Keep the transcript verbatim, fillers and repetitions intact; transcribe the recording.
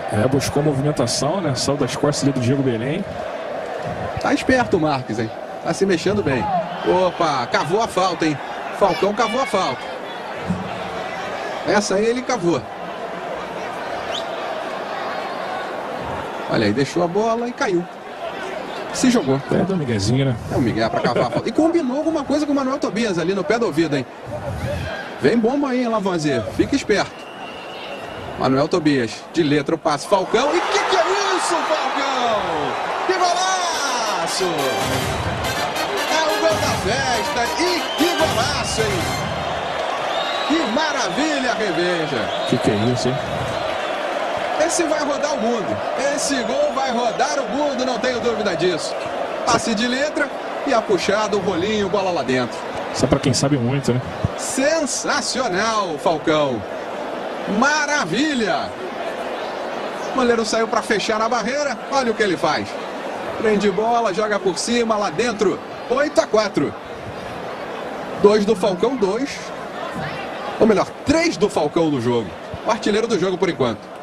É, buscou movimentação, né? Saiu das costas ali do Diego Belém. Tá esperto o Marques, hein? Tá se mexendo bem. Opa, cavou a falta, hein? Falcão cavou a falta. Essa aí ele cavou. Olha aí, deixou a bola e caiu. Se jogou. É do Miguezinho, né? É o Miguel pra cavar a falta. E combinou alguma coisa com o Manuel Tobias ali no pé do ouvido, hein? Vem bomba aí, hein, Lavoisier. Fica esperto. Manuel Tobias, de letra o passe. Falcão. E que que é isso, Falcão? Que golaço! É o gol da festa. E que golaço, hein? Que maravilha, Reveja. Que que é isso, hein? Esse vai rodar o mundo. Esse gol vai rodar o mundo, não tenho dúvida disso. Passe de letra e a puxada, o rolinho, bola lá dentro. Só pra quem sabe muito, né? Sensacional, Falcão. Maravilha. O goleiro saiu para fechar na barreira. Olha o que ele faz. Prende bola, joga por cima, lá dentro. oito a quatro. dois do Falcão, dois. Ou melhor, três do Falcão no jogo. O artilheiro do jogo por enquanto.